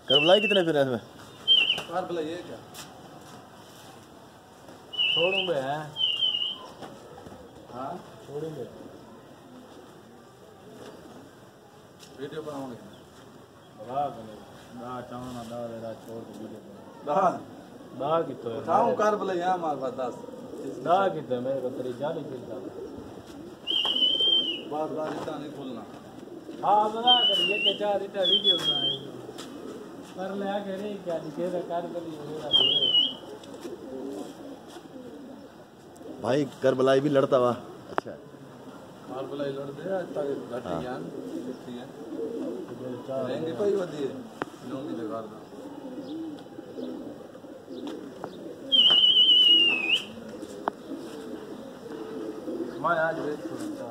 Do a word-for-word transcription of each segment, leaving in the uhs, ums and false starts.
करबलाई कितने फिर इसमें? करबलाई ये क्या छोड़ूंगे हैं। हाँ छोड़ेंगे वीडियो बनाओगे बड़ा बने ना चावना दाल है छोड़ के वीडियो बना दाल दाल की तो उठाऊं करबलाई है हमारे पास दस दाल की तो मेरे को तेरी जाली फिर दाल बात बात इतना नहीं खुलना। हाँ बना कर ये के चार इतना वीडियो बनाए कर ले आके रे क्या दिखे रे कार कर लिए मेरा भाई करबलाई भी लड़ता हुआ अच्छा है। करबलाई लड़ते हैं ताकि घटी ज्ञान दिखती है रहेंगे कोई वधी है नौमी जगह दा मैं आज वेट करता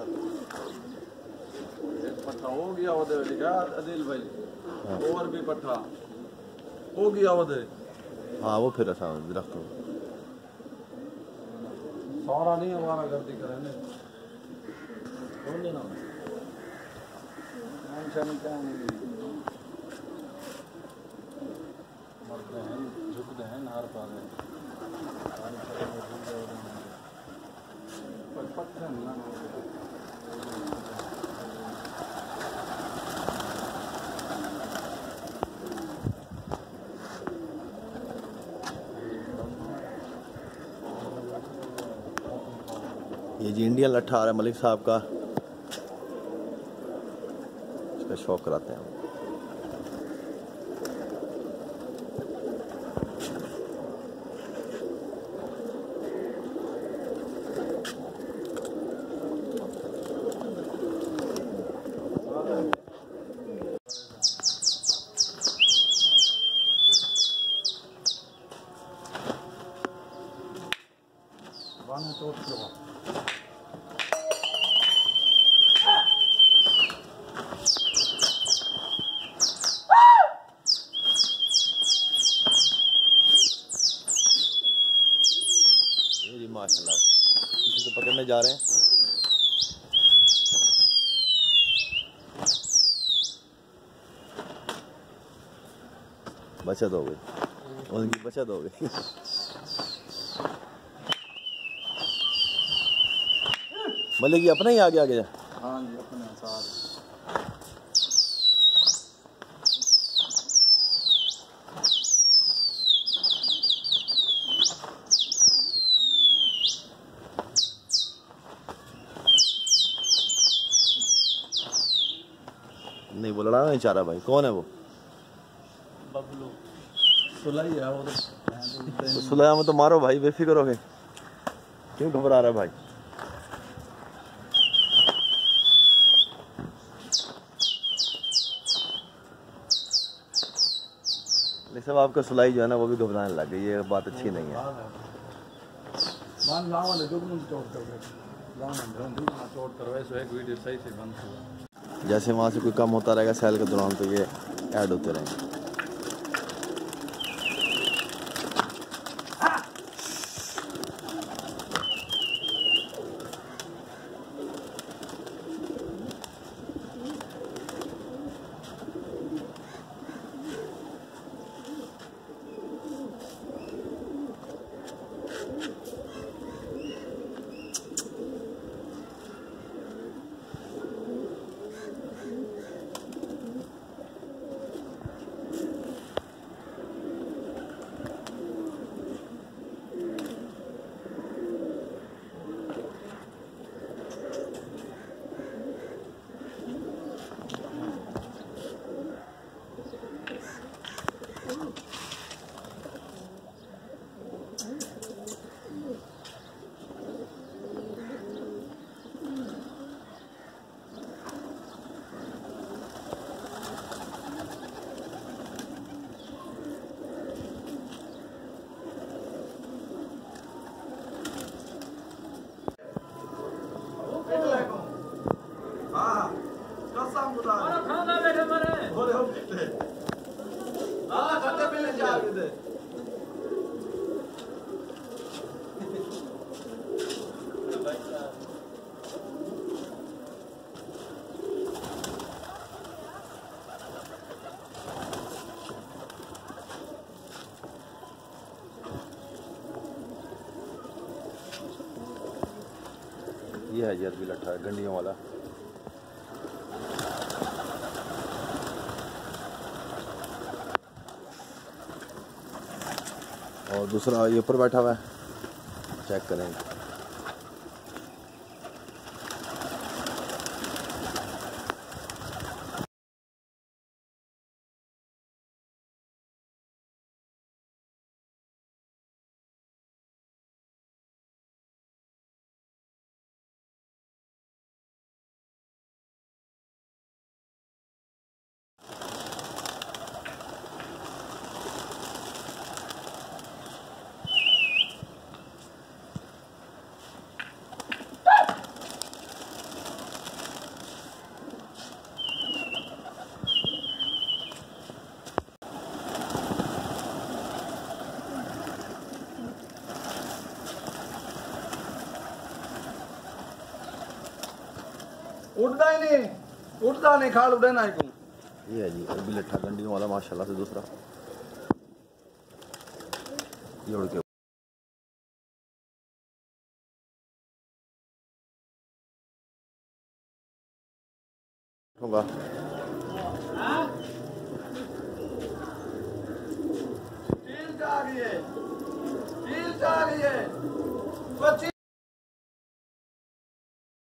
एक पट्टा हो गया वो दे लिखा अदिल भाई और भी पट्टा हो गया वो दे। हाँ वो फिर ऐसा रख दो सारा नहीं हमारा गलती करेंगे कौन लेना टेंशन क्या नहीं मरते हैं झुकते हैं नार पा गए पत्थर मिला ये जी इंडियन लट्ठा आ रहा है मलिक साहब का, इसका शौक कराते हैं। बाने तोड़ के माशाल्लाह किसी को पकड़ने जा रहे हैं। बचत हो गई उनकी बचत हो गई। मलिक ये अपना ही आगे आगे जा। हाँ जी अपने साथ नहीं वो लड़ाना नहीं चाह रहा भाई। कौन है वो? बबलू सुलाई है वो तो तो सुलाया में तो मारो भाई, बेफिक्र हो गए क्यों घबरा रहा है भाई? नहीं सब आपका सुलाई जो है ना वो भी घबराने लग गई, ये बात अच्छी नहीं है। मान लावा ने जुगनू तोड़ कर लावा ने जुगनू तोड़ कर वैसे एक वीडियो सही से बंद हुआ। जैसे वहाँ से कोई कम होता रहेगा सेल के दौरान तो ये ऐड होते रहेंगे। ये है जी अरबी लट्ठा गंडियों वाला। और दूसरा ये ऊपर बैठा हुआ है, चेक करें। उठता ही नहीं, उठता नहीं, खाल उड़े ना को। ये है जी अरबी लट्ठा गंडियों वाला माशाल्लाह से। दूसरा ये उड़ के होगा।